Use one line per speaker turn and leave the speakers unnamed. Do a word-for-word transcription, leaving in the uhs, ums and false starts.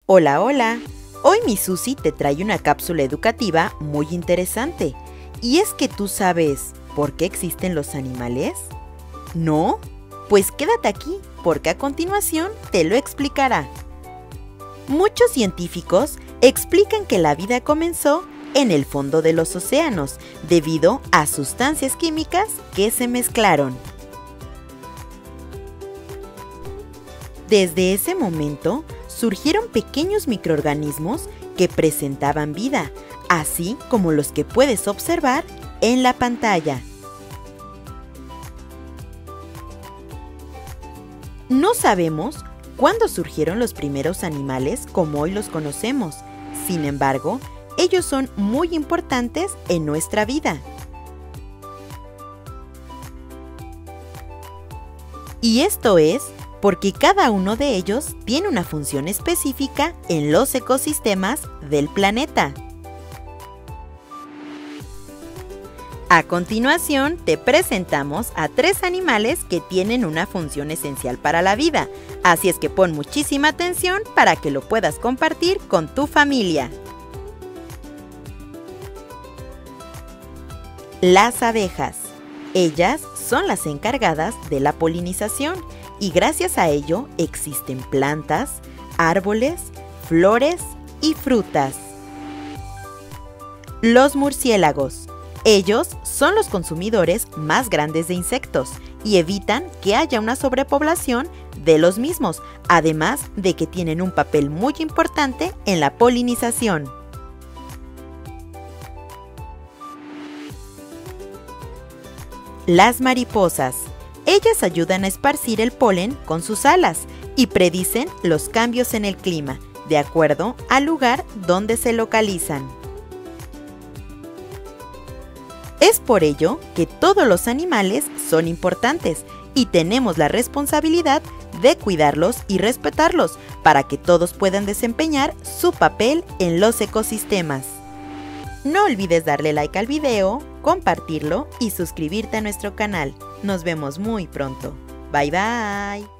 Hola, hola. Hoy mi Susi te trae una cápsula educativa muy interesante. ¿Y es que tú sabes por qué existen los animales? ¿No? Pues quédate aquí, porque a continuación te lo explicará. Muchos científicos explican que la vida comenzó en el fondo de los océanos, debido a sustancias químicas que se mezclaron. Desde ese momento, surgieron pequeños microorganismos que presentaban vida, así como los que puedes observar en la pantalla. No sabemos cuándo surgieron los primeros animales como hoy los conocemos. Sin embargo, ellos son muy importantes en nuestra vida. Y esto es porque cada uno de ellos tiene una función específica en los ecosistemas del planeta. A continuación, te presentamos a tres animales que tienen una función esencial para la vida, así es que pon muchísima atención para que lo puedas compartir con tu familia. Las abejas. Ellas son las encargadas de la polinización y gracias a ello existen plantas, árboles, flores y frutas. Los murciélagos. Ellos son los consumidores más grandes de insectos y evitan que haya una sobrepoblación de los mismos, además de que tienen un papel muy importante en la polinización. Las mariposas. Ellas ayudan a esparcir el polen con sus alas y predicen los cambios en el clima, de acuerdo al lugar donde se localizan. Es por ello que todos los animales son importantes y tenemos la responsabilidad de cuidarlos y respetarlos para que todos puedan desempeñar su papel en los ecosistemas. No olvides darle like al video, compartirlo y suscribirte a nuestro canal. Nos vemos muy pronto. Bye bye.